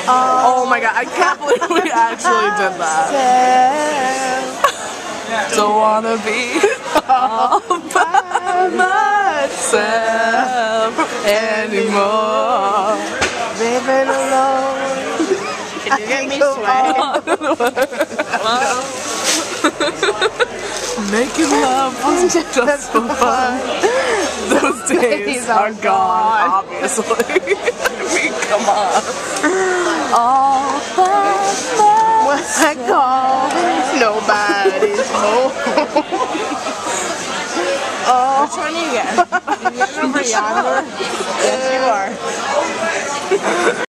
Oh my god, I can't believe we actually did that. Don't wanna be all by myself anymore. Living alone. Can you get me sweat? Making love was just for fun. Those days are gone, obviously. I mean, come on. All by When I call, nobody's home. Which one are you getting? You getting a Rihanna? Yes, you are.